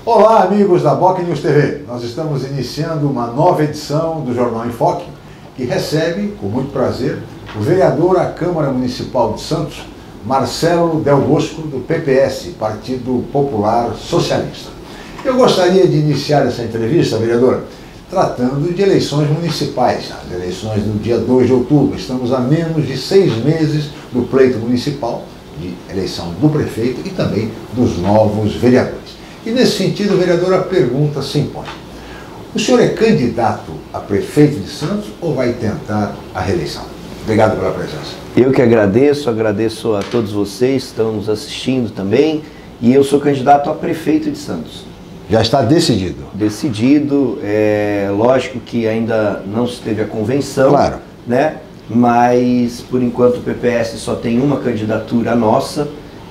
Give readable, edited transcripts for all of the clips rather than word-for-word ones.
Olá, amigos da Boc News TV. Nós estamos iniciando uma nova edição do Jornal em Foque, que recebe, com muito prazer, o vereador à Câmara Municipal de Santos, Marcelo Del Bosco, do PPS, Partido Popular Socialista. Eu gostaria de iniciar essa entrevista, vereador, tratando de eleições municipais, as eleições do dia 2 de outubro. Estamos a menos de 6 meses do pleito municipal, de eleição do prefeito e também dos novos vereadores. E nesse sentido, vereador, a pergunta se impõe. O senhor é candidato a prefeito de Santos ou vai tentar a reeleição? Obrigado pela presença. Eu que agradeço a todos vocês que estão nos assistindo também, e eu sou candidato a prefeito de Santos. Já está decidido? Decidido, lógico que ainda não se teve a convenção, claro, né? Mas por enquanto o PPS só tem uma candidatura nossa,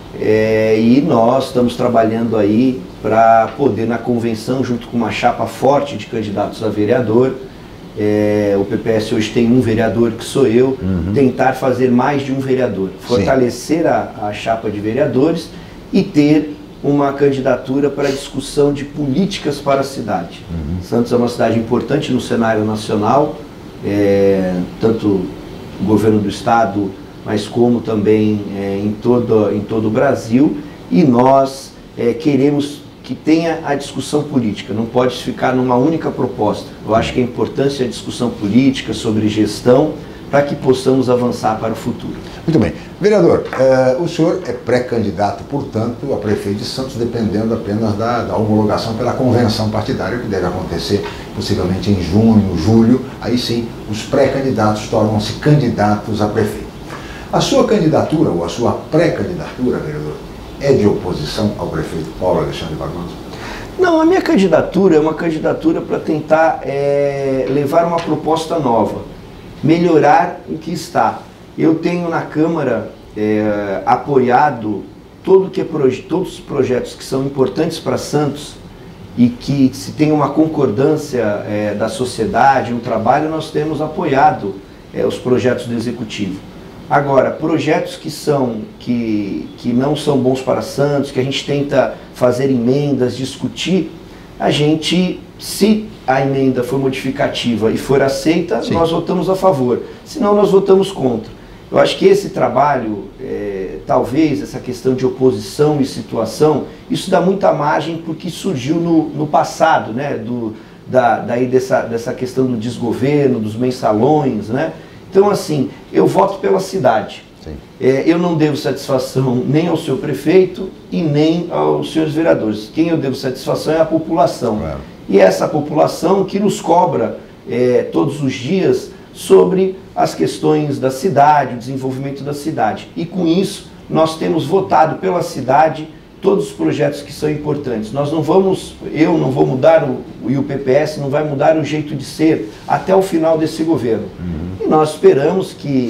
e nós estamos trabalhando aí para poder na convenção, junto com uma chapa forte de candidatos a vereador, o PPS hoje tem um vereador que sou eu, tentar fazer mais de um vereador, fortalecer a chapa de vereadores e ter uma candidatura para discussão de políticas para a cidade. Santos é uma cidade importante no cenário nacional, tanto o governo do estado, mas como também em todo o Brasil, e nós queremos que tenha a discussão política, não pode ficar numa única proposta. Eu acho que é importante a discussão política sobre gestão para que possamos avançar para o futuro. Muito bem. Vereador, o senhor é pré-candidato, portanto, a prefeito de Santos, dependendo apenas da homologação pela convenção partidária, que deve acontecer possivelmente em junho, julho. Aí sim, os pré-candidatos tornam-se candidatos a prefeito. A sua candidatura, ou a sua pré-candidatura, vereador, é de oposição ao prefeito Paulo Alexandre Barbosa? Não, a minha candidatura é uma candidatura para tentar levar uma proposta nova, melhorar o que está. Eu tenho na Câmara apoiado todos os projetos que são importantes para Santos e que se tem uma concordância da sociedade, um trabalho, nós temos apoiado os projetos do Executivo. Agora, projetos que não são bons para Santos, que a gente tenta fazer emendas, discutir, a gente, se a emenda for modificativa e for aceita, nós votamos a favor, senão nós votamos contra. Eu acho que esse trabalho, talvez essa questão de oposição e situação, isso dá muita margem porque surgiu no passado, né, dessa questão do desgoverno, dos mensalões, né? Então, assim, eu voto pela cidade. Eu não devo satisfação nem ao seu prefeito e nem aos senhores vereadores. Quem eu devo satisfação é a população. Claro. E essa população que nos cobra todos os dias sobre as questões da cidade, o desenvolvimento da cidade. E com isso, nós temos votado pela cidade todos os projetos que são importantes. Eu não vou mudar, e o PPS não vai mudar o jeito de ser até o final desse governo. E nós esperamos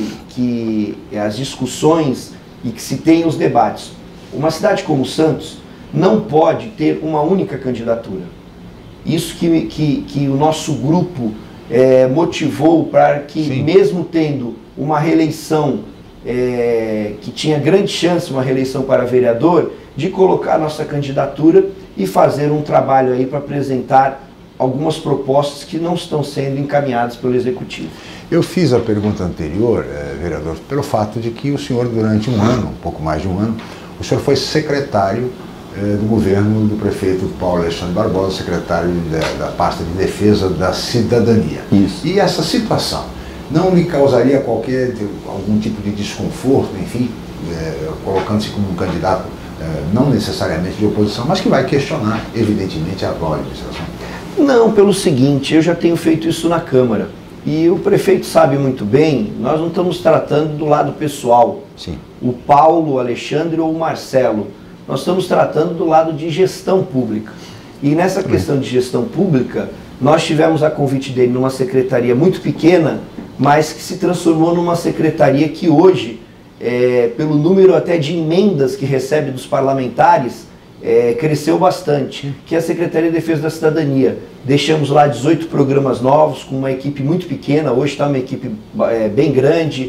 que as discussões e que se tenham os debates. Uma cidade como Santos não pode ter uma única candidatura. Isso que o nosso grupo motivou para que, mesmo tendo uma reeleição, que tinha grande chance, uma reeleição para vereador, de colocar a nossa candidatura e fazer um trabalho aí para apresentar algumas propostas que não estão sendo encaminhadas pelo Executivo. Eu fiz a pergunta anterior, vereador, pelo fato de que o senhor, durante um ano, um pouco mais de um ano, o senhor foi secretário do governo do prefeito Paulo Alexandre Barbosa, secretário da pasta de defesa da cidadania. Isso. E essa situação não lhe causaria algum tipo de desconforto, enfim, colocando-se como um candidato não necessariamente de oposição, mas que vai questionar, evidentemente, a atual administração? Não, pelo seguinte, eu já tenho feito isso na Câmara. E o prefeito sabe muito bem, nós não estamos tratando do lado pessoal. O Paulo, o Alexandre ou o Marcelo. Nós estamos tratando do lado de gestão pública. E nessa questão de gestão pública, nós tivemos a convite dele numa secretaria muito pequena, mas que se transformou numa secretaria que hoje, pelo número até de emendas que recebe dos parlamentares, cresceu bastante, que é a Secretaria de Defesa da Cidadania. Deixamos lá 18 programas novos, com uma equipe muito pequena, hoje está uma equipe bem grande,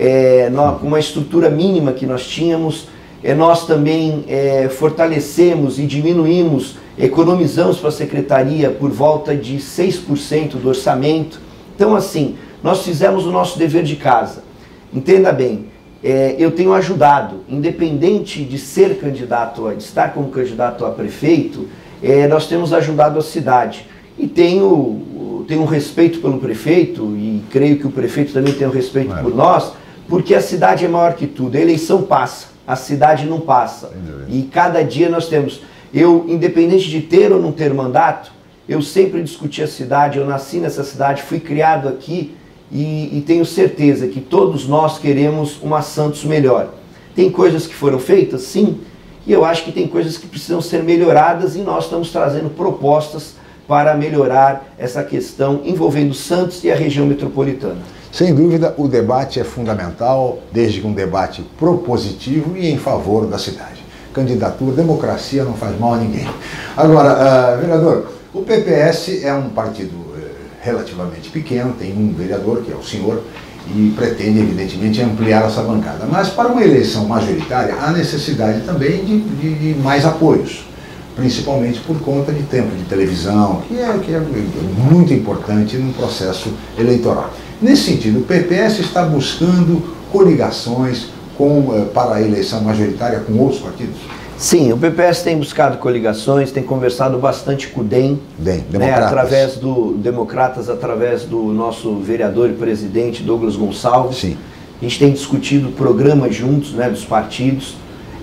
com uma estrutura mínima que nós tínhamos. Nós também fortalecemos e diminuímos economizamos para a secretaria por volta de 6% do orçamento. Então, assim, nós fizemos o nosso dever de casa. Entenda bem, eu tenho ajudado, independente de ser candidato, de estar como candidato a prefeito, nós temos ajudado a cidade. E tenho um respeito pelo prefeito, e creio que o prefeito também tem um respeito por nós, porque a cidade é maior que tudo. A eleição passa, a cidade não passa. E cada dia nós temos... Eu, independente de ter ou não ter mandato, eu sempre discuti a cidade, eu nasci nessa cidade, fui criado aqui, e tenho certeza que todos nós queremos uma Santos melhor. Tem coisas que foram feitas, sim, e eu acho que tem coisas que precisam ser melhoradas, e nós estamos trazendo propostas para melhorar essa questão envolvendo Santos e a região metropolitana. Sem dúvida, o debate é fundamental, desde que um debate propositivo e em favor da cidade. Candidatura, democracia não faz mal a ninguém. Agora, vereador, o PPS é um partido relativamente pequeno, tem um vereador, que é o senhor, e pretende, evidentemente, ampliar essa bancada. Mas para uma eleição majoritária, há necessidade também de mais apoios, principalmente por conta de tempo de televisão, que é muito importante no processo eleitoral. Nesse sentido, o PPS está buscando coligações para a eleição majoritária com outros partidos? Sim, o PPS tem buscado coligações, tem conversado bastante com o DEM, através do Democratas, através do nosso vereador e presidente Douglas Gonçalves. Sim. A gente tem discutido programas juntos, dos partidos.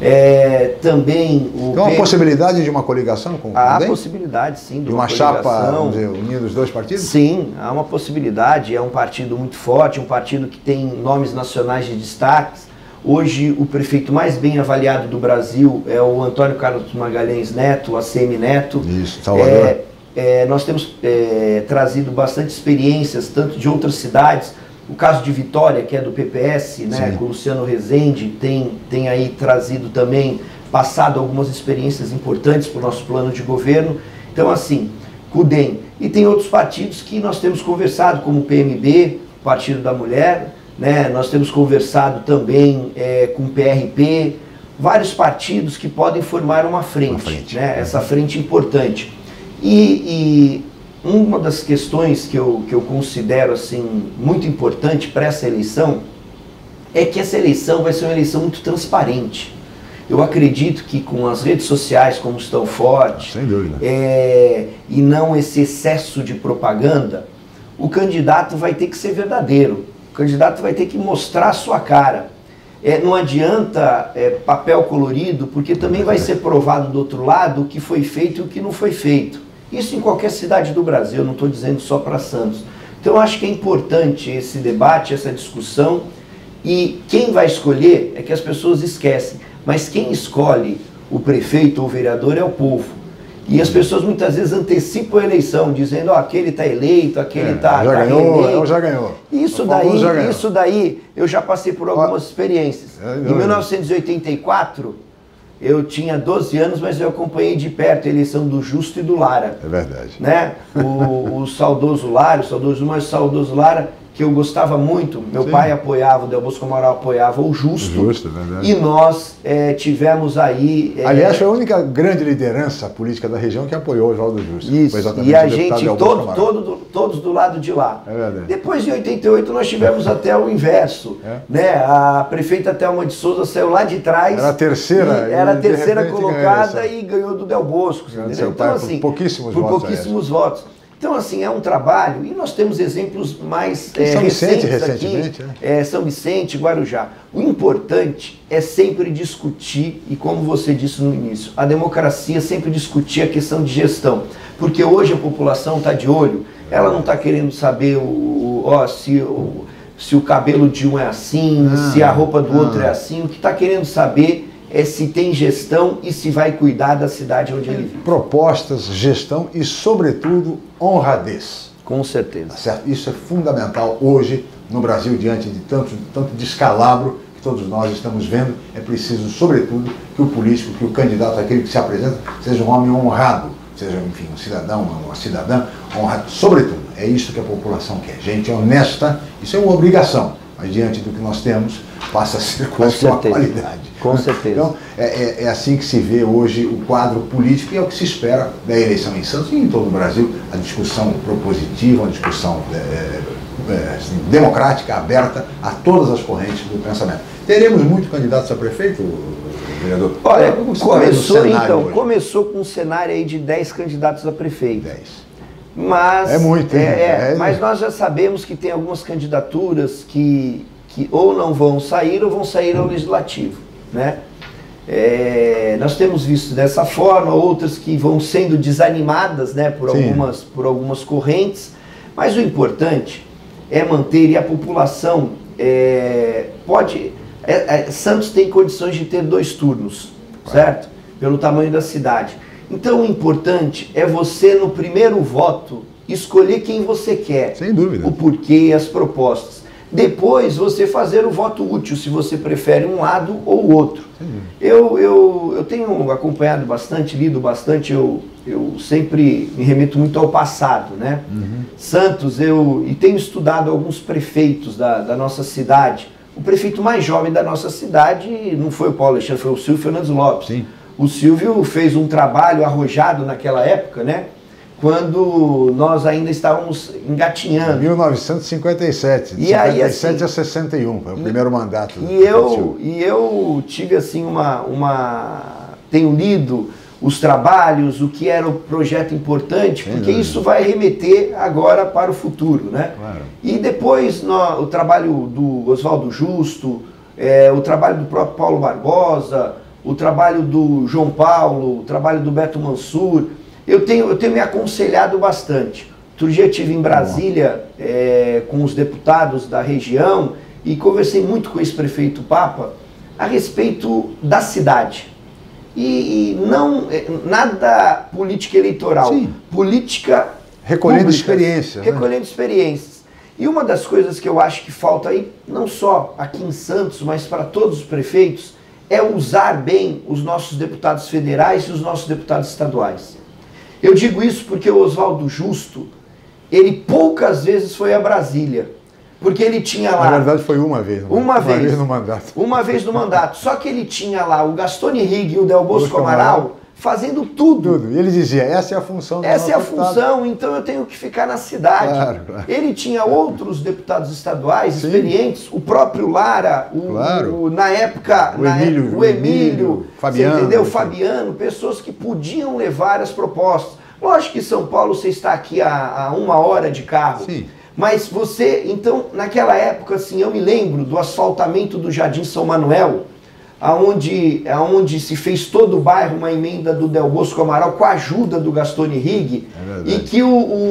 Também então, há possibilidade de uma coligação com o DEM? Há possibilidade, sim, de uma chapa, vamos dizer, unindo os dois partidos? Sim, há uma possibilidade. É um partido muito forte, um partido que tem nomes nacionais de destaques. Hoje, o prefeito mais bem avaliado do Brasil é o Antônio Carlos Magalhães Neto, ACM Neto. Isso, Salvador. Nós temos trazido bastante experiências, tanto de outras cidades. O caso de Vitória, que é do PPS, com o Luciano Rezende, tem aí trazido também, passado algumas experiências importantes para o nosso plano de governo. Então, assim, com o DEM. E tem outros partidos que nós temos conversado, como o PMB, Partido da Mulher, nós temos conversado também com o PRP, vários partidos que podem formar uma frente. Essa frente importante. E uma das questões que eu considero assim, muito importante para essa eleição é que essa eleição vai ser uma eleição muito transparente. Eu acredito que com as redes sociais como estão fortes, sem dúvida, e não esse excesso de propaganda, o candidato vai ter que ser verdadeiro. O candidato vai ter que mostrar a sua cara. Não adianta papel colorido, porque também vai ser provado do outro lado o que foi feito e o que não foi feito. Isso em qualquer cidade do Brasil, não estou dizendo só para Santos. Então eu acho que é importante esse debate, essa discussão, e quem vai escolher é que as pessoas esquecem, mas quem escolhe o prefeito ou o vereador é o povo. E as pessoas muitas vezes antecipam a eleição, dizendo, aquele está eleito, aquele está reeleito. Já ganhou. Isso daí, eu já passei por algumas experiências. Em 1984, eu tinha 12 anos, mas eu acompanhei de perto a eleição do Justo e do Lara. É verdade. O saudoso Lara, o saudoso Lara, que eu gostava muito, meu pai apoiava, o Delbosco Amaral apoiava o Justo. Justo, é verdade. E nós tivemos aí... Aliás, foi a única grande liderança política da região que apoiou o Oswaldo Justo. Isso, e a gente, todos do lado de lá. É verdade. Depois de 88 nós tivemos até o inverso. A prefeita Thelma de Souza saiu lá de trás. Era a terceira. Era a terceira colocada e ganhou do Delbosco. Então, assim, por pouquíssimos votos. Então, assim, é um trabalho, e nós temos exemplos mais São Vicente, recentemente, São Vicente, Guarujá. O importante é sempre discutir, e como você disse no início, a democracia sempre discutir a questão de gestão. Porque hoje a população está de olho, ela não está querendo saber se o cabelo de um é assim, se a roupa do outro é assim, o que está querendo saber é se tem gestão e se vai cuidar da cidade onde ele vive. Propostas, gestão e, sobretudo, honradez. Com certeza. Certo? Isso é fundamental hoje no Brasil, diante de tanto descalabro que todos nós estamos vendo. É preciso, sobretudo, que o político, que o candidato, aquele que se apresenta, seja um homem honrado, seja, enfim, um cidadão, uma cidadã honrada. Sobretudo, é isso que a população quer. Gente honesta, isso é uma obrigação. mas diante do que nós temos, passa a ser quase uma qualidade. Com certeza. Então, é assim que se vê hoje o quadro político e é o que se espera da eleição em Santos e em todo o Brasil, a discussão propositiva, uma discussão assim, democrática, aberta a todas as correntes do pensamento. Teremos muitos candidatos a prefeito, vereador? Olha, começou com um cenário aí de 10 candidatos a prefeito. 10. Mas, é muito, hein? Mas nós já sabemos que tem algumas candidaturas que ou não vão sair ou vão sair ao legislativo, né? Nós temos visto dessa forma, outras que vão sendo desanimadas, né, por algumas correntes, mas o importante é manter, e a população Santos tem condições de ter 2 turnos, certo? Pelo tamanho da cidade. Então o importante é você, no primeiro voto, escolher quem você quer. Sem dúvida. O porquê, as propostas. Depois você fazer o voto útil, se você prefere um lado ou o outro. Eu tenho acompanhado bastante, lido bastante, eu sempre me remeto muito ao passado, né? Santos, e tenho estudado alguns prefeitos da nossa cidade. O prefeito mais jovem da nossa cidade não foi o Paulo Alexandre, foi o Silvio Fernandes Lopes. Sim. O Silvio fez um trabalho arrojado naquela época, né? Quando nós ainda estávamos engatinhando. 1957, de 57 a 61, foi o primeiro mandato. E eu tive assim tenho lido os trabalhos, o que era o projeto importante, porque isso vai remeter agora para o futuro, né? Claro. E depois o trabalho do Oswaldo Justo, o trabalho do próprio Paulo Barbosa, o trabalho do João Paulo, o trabalho do Beto Mansur, eu tenho me aconselhado bastante. Outro dia eu estive em Brasília com os deputados da região e conversei muito com o ex-prefeito Papa a respeito da cidade. E não nada política eleitoral, política recolhendo pública, experiências. Recolhendo experiências. E uma das coisas que eu acho que falta aí, não só aqui em Santos, mas para todos os prefeitos, é usar bem os nossos deputados federais e os nossos deputados estaduais. Eu digo isso porque o Oswaldo Justo, ele poucas vezes foi a Brasília, porque ele tinha lá... Na verdade foi uma vez. Uma vez no mandato. Uma vez no mandato. Só que ele tinha lá o Gastone Rigg e o Del Bosco Amaral fazendo tudo. E ele dizia, essa é a função do Essa é a deputado. Função, então eu tenho que ficar na cidade. Claro. Ele tinha outros deputados estaduais experientes, o próprio Lara, na época, o Emílio, Fabiano, você entendeu? Fabiano, pessoas que podiam levar as propostas. Lógico que em São Paulo você está aqui a 1 hora de carro. Sim. Mas você, então, naquela época, assim, eu me lembro do asfaltamento do Jardim São Manuel, aonde se fez todo o bairro uma emenda do Del Bosco Amaral com a ajuda do Gastone Rigg, e que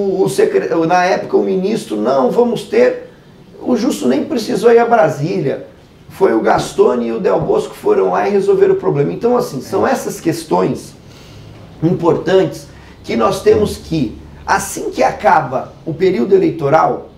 na época o ministro, não, vamos ter, o Justo nem precisou ir a Brasília, foi o Gastone e o Del Bosco que foram lá e resolveram o problema. Então, assim, são essas questões importantes que nós temos que, assim que acaba o período eleitoral,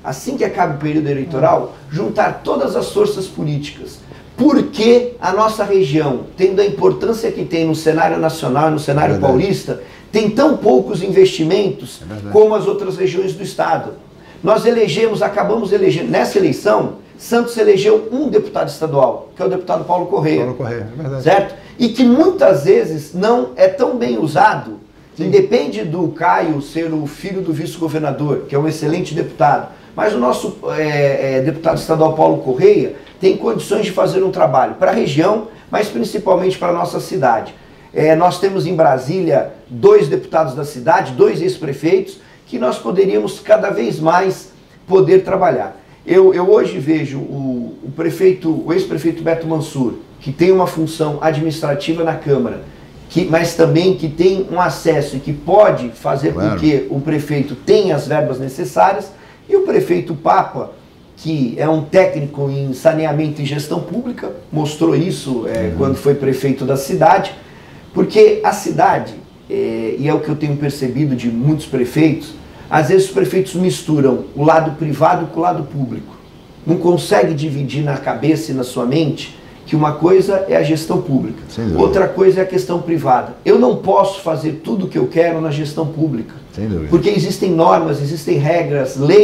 juntar todas as forças políticas. Porque a nossa região, tendo a importância que tem no cenário nacional e no cenário paulista, tem tão poucos investimentos como as outras regiões do estado. Nós acabamos elegendo, nessa eleição, Santos elegeu um deputado estadual, que é o deputado Paulo Correia. Paulo Correia, é verdade. Certo? E que muitas vezes não é tão bem usado. Independe do Caio ser o filho do vice-governador, que é um excelente deputado, mas o nosso deputado estadual Paulo Correia tem condições de fazer um trabalho para a região, mas principalmente para a nossa cidade. Nós temos em Brasília 2 deputados da cidade, 2 ex-prefeitos, que nós poderíamos cada vez mais poder trabalhar. Eu hoje vejo o ex-prefeito Beto Mansur, que tem uma função administrativa na Câmara, mas também que tem um acesso e que pode fazer com que o prefeito tenha as verbas necessárias, e o prefeito Papa, que é um técnico em saneamento e gestão pública, mostrou isso quando foi prefeito da cidade, porque a cidade, e é o que eu tenho percebido de muitos prefeitos, às vezes os prefeitos misturam o lado privado com o lado público. Não consegue dividir na cabeça e na sua mente que uma coisa é a gestão pública, outra coisa é a questão privada. Eu não posso fazer tudo o que eu quero na gestão pública, porque existem normas, existem regras, leis,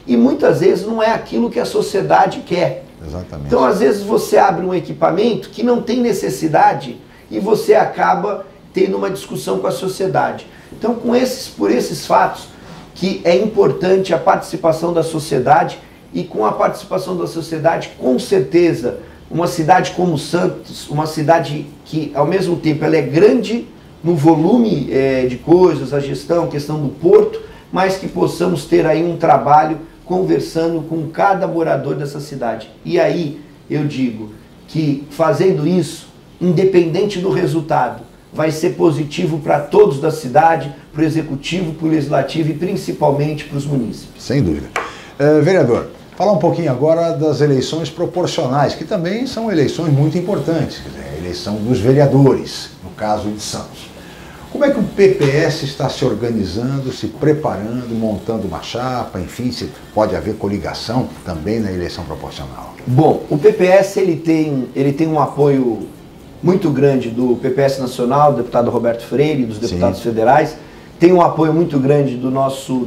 e muitas vezes não é aquilo que a sociedade quer. Exatamente. Então, às vezes, você abre um equipamento que não tem necessidade e você acaba tendo uma discussão com a sociedade. Então, por esses fatos, que é importante a participação da sociedade, e com a participação da sociedade, com certeza, uma cidade como Santos, uma cidade que, ao mesmo tempo, ela é grande no volume de coisas, a gestão, a questão do porto, mas que possamos ter aí um trabalho conversando com cada morador dessa cidade. E aí, eu digo que fazendo isso, independente do resultado, vai ser positivo para todos da cidade, para o executivo, para o legislativo e principalmente para os munícipes. Sem dúvida. Vereador, falar um pouquinho agora das eleições proporcionais, que também são eleições muito importantes, quer dizer, a eleição dos vereadores, no caso de Santos. Como é que o PPS está se organizando, se preparando, montando uma chapa, enfim, se pode haver coligação também na eleição proporcional? Bom, o PPS ele tem um apoio muito grande do PPS Nacional, do deputado Roberto Freire, dos deputados federais, tem um apoio muito grande do nosso,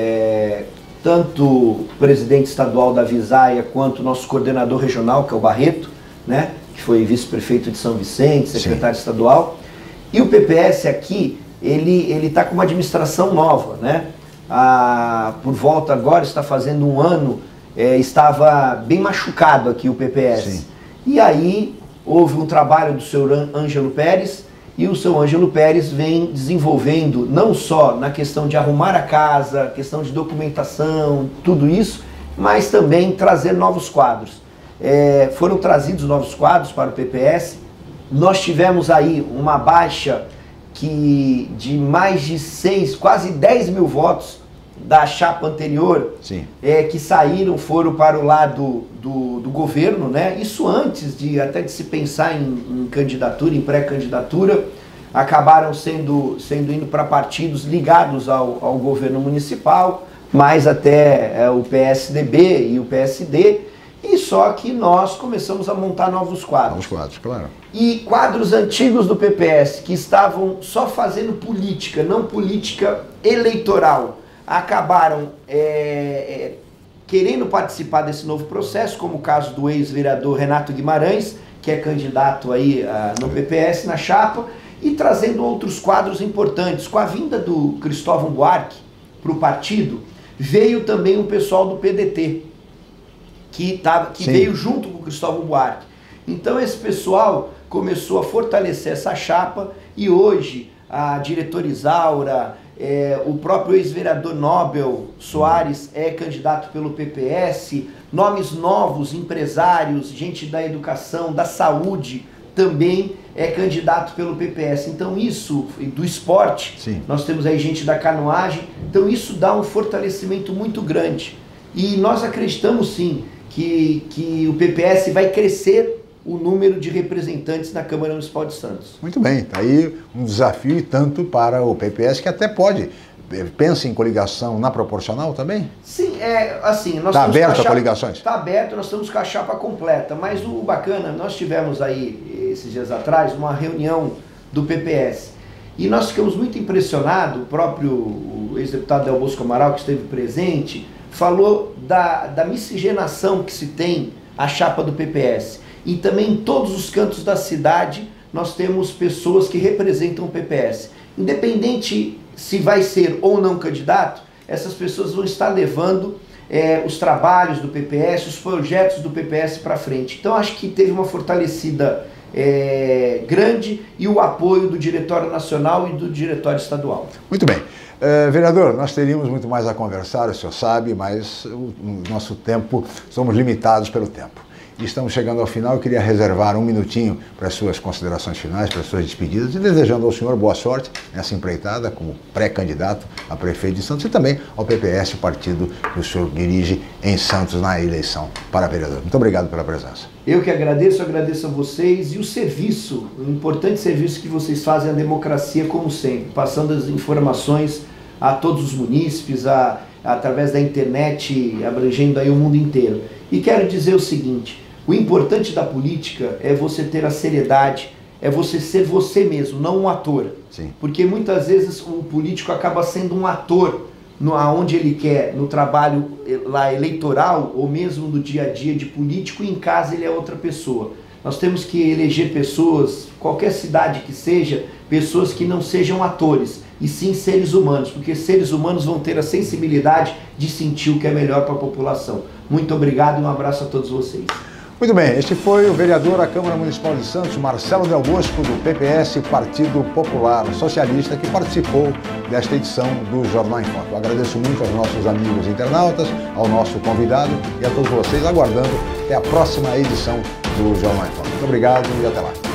tanto presidente estadual da Visaia, quanto nosso coordenador regional, que é o Barreto, né, que foi vice-prefeito de São Vicente, secretário estadual. E o PPS aqui, ele está com uma administração nova, né? Por volta agora, está fazendo um ano, estava bem machucado aqui o PPS. Sim. E aí houve um trabalho do senhor Ângelo Pérez, e o senhor Ângelo Pérez vem desenvolvendo, não só na questão de arrumar a casa, questão de documentação, tudo isso, mas também trazer novos quadros. Foram trazidos novos quadros para o PPS. Nós tivemos aí uma baixa de mais de quase 10 mil votos da chapa anterior, que foram para o lado do governo, né? Isso antes até de se pensar em candidatura, em pré-candidatura, acabaram indo para partidos ligados ao governo municipal, mais até o PSDB e o PSD. E só que nós começamos a montar novos quadros. Novos quadros, claro. E quadros antigos do PPS, que estavam só fazendo política, não política eleitoral, acabaram querendo participar desse novo processo, como o caso do ex-vereador Renato Guimarães, que é candidato aí no PPS, na chapa, e trazendo outros quadros importantes. Com a vinda do Cristóvão Buarque para o partido, veio também o pessoal do PDT, que veio junto com o Cristóvão Buarque. Então esse pessoal começou a fortalecer essa chapa, e hoje a diretora Isaura, o próprio ex-vereador Nobel Soares é candidato pelo PPS, nomes novos, empresários, gente da educação, da saúde, também é candidato pelo PPS. Então isso, do esporte, nós temos aí gente da canoagem, então isso dá um fortalecimento muito grande. E nós acreditamos sim que o PPS vai crescer o número de representantes na Câmara Municipal de Santos. Muito bem, está aí um desafio e tanto para o PPS, que até pensa em coligação na proporcional também? Sim, assim... Está aberto a coligações? Está aberto, nós estamos com a chapa completa, mas o bacana, nós tivemos aí, esses dias atrás, uma reunião do PPS, e nós ficamos muito impressionados, o próprio ex-deputado Del Bosco Amaral, que esteve presente, falou da miscigenação que se tem a chapa do PPS. E também em todos os cantos da cidade nós temos pessoas que representam o PPS. Independente se vai ser ou não candidato, essas pessoas vão estar levando os trabalhos do PPS, os projetos do PPS para frente. Então acho que teve uma fortalecida grande, e o apoio do Diretório Nacional e do Diretório Estadual. Muito bem. Vereador, nós teríamos muito mais a conversar, o senhor sabe, mas o nosso tempo, somos limitados pelo tempo. E estamos chegando ao final. Eu queria reservar um minutinho para as suas considerações finais, para as suas despedidas, e desejando ao senhor boa sorte nessa empreitada como pré-candidato a prefeito de Santos, e também ao PPS, o partido que o senhor dirige em Santos na eleição para vereador. Muito obrigado pela presença. Eu que agradeço a vocês, e o importante serviço que vocês fazem à democracia, como sempre, passando as informações a todos os munícipes, através da internet, abrangendo aí o mundo inteiro. E quero dizer o seguinte: o importante da política é você ter a seriedade, é você ser você mesmo, não um ator. Sim. Porque muitas vezes o político acaba sendo um ator aonde ele quer, no trabalho lá eleitoral ou mesmo no dia a dia de político, e em casa ele é outra pessoa. Nós temos que eleger pessoas, qualquer cidade que seja, pessoas que não sejam atores, e sim seres humanos, porque seres humanos vão ter a sensibilidade de sentir o que é melhor para a população. Muito obrigado e um abraço a todos vocês. Muito bem, este foi o vereador à Câmara Municipal de Santos, Marcelo Del Bosco, do PPS, Partido Popular Socialista, que participou desta edição do Jornal em Foco. Eu agradeço muito aos nossos amigos internautas, ao nosso convidado e a todos vocês, aguardando até a próxima edição do Jornal em Foco. Muito obrigado e até lá.